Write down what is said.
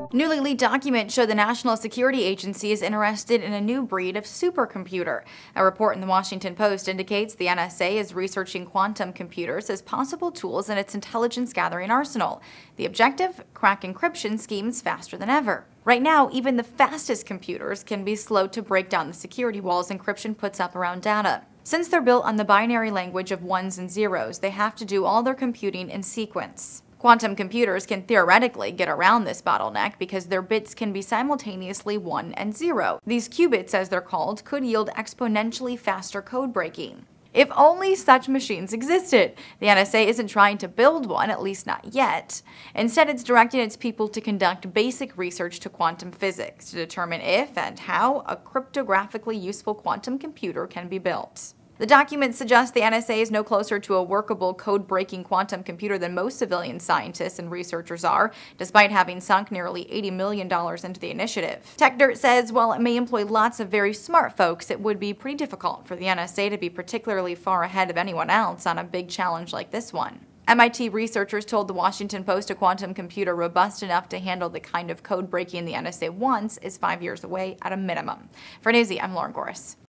Newly leaked documents show the National Security Agency is interested in a new breed of supercomputer. A report in the Washington Post indicates the NSA is researching quantum computers as possible tools in its intelligence-gathering arsenal. The objective? Crack encryption schemes faster than ever. Right now, even the fastest computers can be slow to break down the security walls encryption puts up around data. Since they're built on the binary language of ones and zeros, they have to do all their computing in sequence. Quantum computers can theoretically get around this bottleneck because their bits can be simultaneously 1 and 0. These qubits, as they're called, could yield exponentially faster code breaking. If only such machines existed! The NSA isn't trying to build one, at least not yet. Instead, it's directing its people to conduct basic research to quantum physics to determine if and how a cryptographically useful quantum computer can be built. The document suggests the NSA is no closer to a workable code-breaking quantum computer than most civilian scientists and researchers are, despite having sunk nearly $80 million into the initiative. TechDirt says while it may employ lots of very smart folks, it would be pretty difficult for the NSA to be particularly far ahead of anyone else on a big challenge like this one. MIT researchers told the Washington Post a quantum computer robust enough to handle the kind of code breaking the NSA wants is 5 years away at a minimum. For Newsy, I'm Lauren Goris.